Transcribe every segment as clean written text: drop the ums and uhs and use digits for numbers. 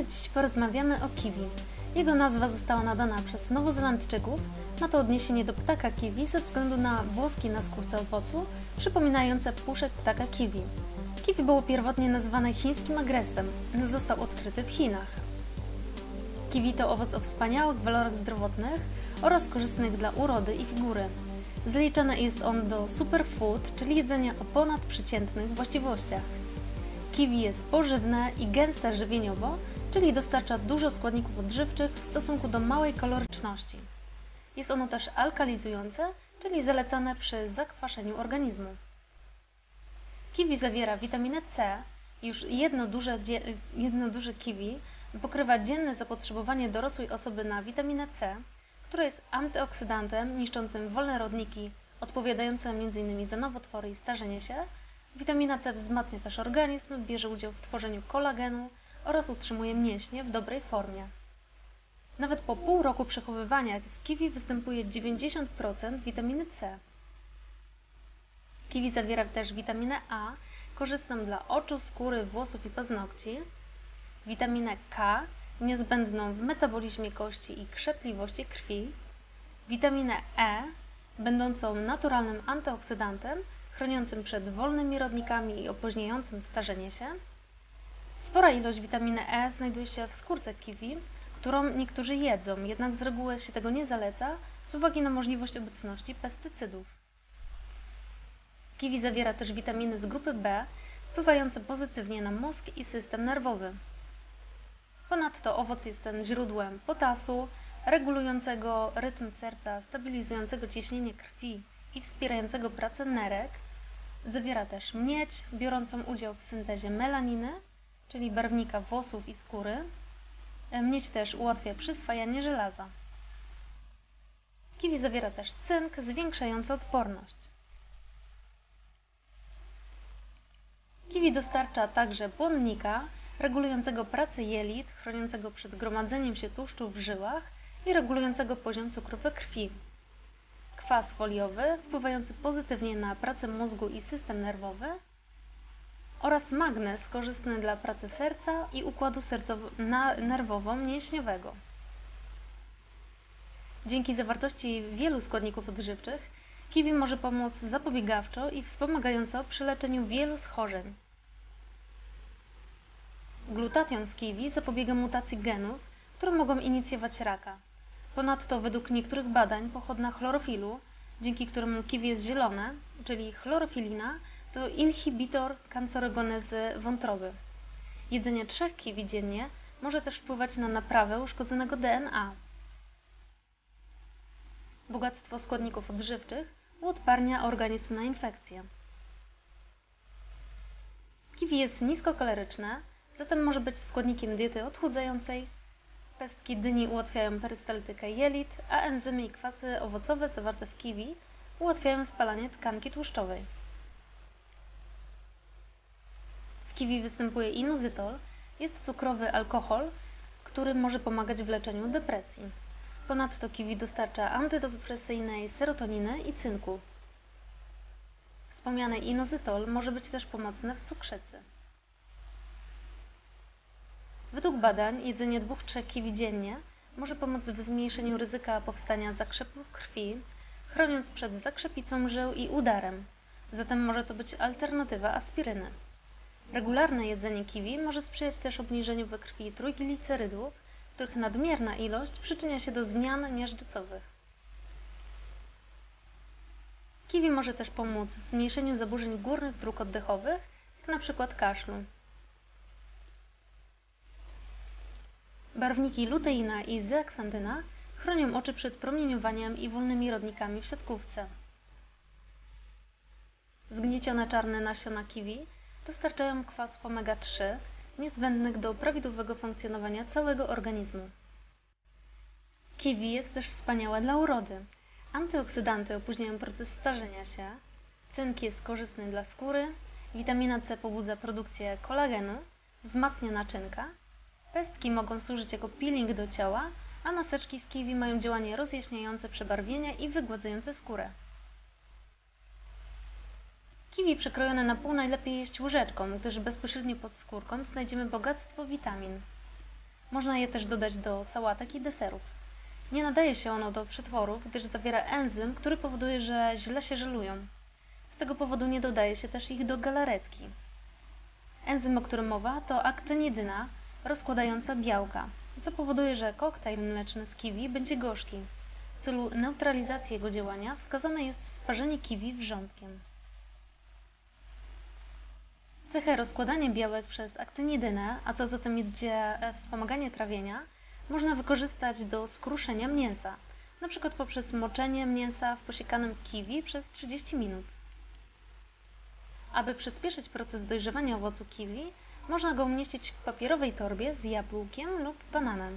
Cześć, dziś porozmawiamy o kiwi. Jego nazwa została nadana przez Nowozelandczyków. Ma to odniesienie do ptaka kiwi ze względu na włoski na skórce owocu, przypominające puszek ptaka kiwi. Kiwi było pierwotnie nazywane chińskim agrestem. Został odkryty w Chinach. Kiwi to owoc o wspaniałych walorach zdrowotnych oraz korzystnych dla urody i figury. Zaliczany jest on do superfood, czyli jedzenia o ponadprzeciętnych właściwościach. Kiwi jest pożywne i gęste żywieniowo, czyli dostarcza dużo składników odżywczych w stosunku do małej kaloryczności. Jest ono też alkalizujące, czyli zalecane przy zakwaszeniu organizmu. Kiwi zawiera witaminę C. Już jedno duże kiwi pokrywa dzienne zapotrzebowanie dorosłej osoby na witaminę C, która jest antyoksydantem niszczącym wolne rodniki, odpowiadającym m.in. za nowotwory i starzenie się. Witamina C wzmacnia też organizm, bierze udział w tworzeniu kolagenu oraz utrzymuje mięśnie w dobrej formie. Nawet po pół roku przechowywania w kiwi występuje 90% witaminy C. Kiwi zawiera też witaminę A, korzystną dla oczu, skóry, włosów i paznokci, witaminę K, niezbędną w metabolizmie kości i krzepliwości krwi, witaminę E, będącą naturalnym antyoksydantem, chroniącym przed wolnymi rodnikami i opóźniającym starzenie się. Spora ilość witaminy E znajduje się w skórce kiwi, którą niektórzy jedzą, jednak z reguły się tego nie zaleca z uwagi na możliwość obecności pestycydów. Kiwi zawiera też witaminy z grupy B, wpływające pozytywnie na mózg i system nerwowy. Ponadto owoc jest ten źródłem potasu, regulującego rytm serca, stabilizującego ciśnienie krwi i wspierającego pracę nerek. Zawiera też miedź, biorącą udział w syntezie melaniny, czyli barwnika włosów i skóry. Miedź też ułatwia przyswajanie żelaza. Kiwi zawiera też cynk, zwiększający odporność. Kiwi dostarcza także błonnika, regulującego pracę jelit, chroniącego przed gromadzeniem się tłuszczu w żyłach i regulującego poziom cukru we krwi. Kwas foliowy, wpływający pozytywnie na pracę mózgu i system nerwowy, oraz magnez, korzystny dla pracy serca i układu nerwowo-mięśniowego. Dzięki zawartości wielu składników odżywczych, kiwi może pomóc zapobiegawczo i wspomagająco przy leczeniu wielu schorzeń. Glutation w kiwi zapobiega mutacji genów, które mogą inicjować raka. Ponadto według niektórych badań pochodna chlorofilu, dzięki któremu kiwi jest zielone, czyli chlorofilina, to inhibitor kancerogenezy wątroby. Jedzenie 3 kiwi dziennie może też wpływać na naprawę uszkodzonego DNA. Bogactwo składników odżywczych uodparnia organizm na infekcje. Kiwi jest niskokaloryczne, zatem może być składnikiem diety odchudzającej. Pestki dyni ułatwiają perystaltykę jelit, a enzymy i kwasy owocowe zawarte w kiwi ułatwiają spalanie tkanki tłuszczowej. W kiwi występuje inozytol, jest cukrowy alkohol, który może pomagać w leczeniu depresji. Ponadto kiwi dostarcza antydepresyjnej serotoniny i cynku. Wspomniany inozytol może być też pomocny w cukrzycy. Według badań jedzenie 2-3 kiwi dziennie może pomóc w zmniejszeniu ryzyka powstania zakrzepów krwi, chroniąc przed zakrzepicą żył i udarem. Zatem może to być alternatywa aspiryny. Regularne jedzenie kiwi może sprzyjać też obniżeniu we krwi trójglicerydów, których nadmierna ilość przyczynia się do zmian miażdżycowych. Kiwi może też pomóc w zmniejszeniu zaburzeń górnych dróg oddechowych, jak np. kaszlu. Barwniki luteina i zeaksantyna chronią oczy przed promieniowaniem i wolnymi rodnikami w siatkówce. Zgniecione czarne nasiona kiwi dostarczają kwasów omega-3, niezbędnych do prawidłowego funkcjonowania całego organizmu. Kiwi jest też wspaniałe dla urody. Antyoksydanty opóźniają proces starzenia się, cynk jest korzystny dla skóry, witamina C pobudza produkcję kolagenu, wzmacnia naczynka, pestki mogą służyć jako peeling do ciała, a maseczki z kiwi mają działanie rozjaśniające przebarwienia i wygładzające skórę. Kiwi przekrojone na pół najlepiej jeść łyżeczką, gdyż bezpośrednio pod skórką znajdziemy bogactwo witamin. Można je też dodać do sałatek i deserów. Nie nadaje się ono do przetworów, gdyż zawiera enzym, który powoduje, że źle się żelują. Z tego powodu nie dodaje się też ich do galaretki. Enzym, o którym mowa, to aktenidyna rozkładająca białka, co powoduje, że koktajl mleczny z kiwi będzie gorzki. W celu neutralizacji jego działania wskazane jest sparzenie kiwi wrzątkiem. Cechę rozkładania białek przez aktinidynę, a co za tym idzie wspomaganie trawienia, można wykorzystać do skruszenia mięsa, np. poprzez moczenie mięsa w posiekanym kiwi przez 30 minut. Aby przyspieszyć proces dojrzewania owocu kiwi, można go umieścić w papierowej torbie z jabłkiem lub bananem.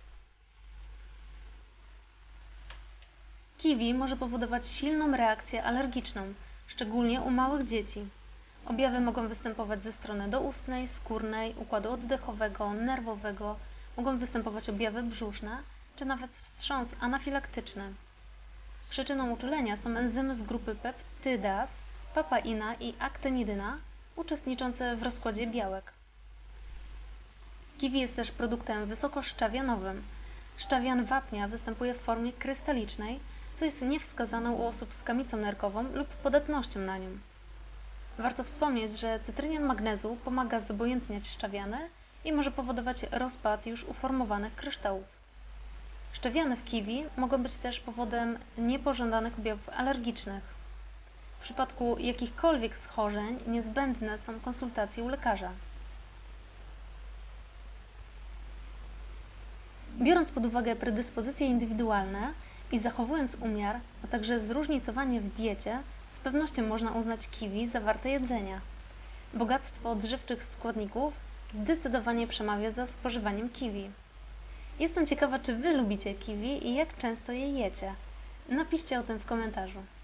Kiwi może powodować silną reakcję alergiczną, szczególnie u małych dzieci. Objawy mogą występować ze strony doustnej, skórnej, układu oddechowego, nerwowego, mogą występować objawy brzuszne, czy nawet wstrząs anafilaktyczny. Przyczyną uczulenia są enzymy z grupy peptydaz, papaina i aktenidyna, uczestniczące w rozkładzie białek. Kiwi jest też produktem wysokoszczawianowym. Szczawian wapnia występuje w formie krystalicznej, co jest niewskazane u osób z kamicą nerkową lub podatnością na nią. Warto wspomnieć, że cytrynian magnezu pomaga zobojętniać szczawiany i może powodować rozpad już uformowanych kryształów. Szczawiany w kiwi mogą być też powodem niepożądanych objawów alergicznych. W przypadku jakichkolwiek schorzeń niezbędne są konsultacje u lekarza. Biorąc pod uwagę predyspozycje indywidualne i zachowując umiar, a także zróżnicowanie w diecie, z pewnością można uznać kiwi za warte jedzenia. Bogactwo odżywczych składników zdecydowanie przemawia za spożywaniem kiwi. Jestem ciekawa, czy Wy lubicie kiwi i jak często je jecie. Napiszcie o tym w komentarzu.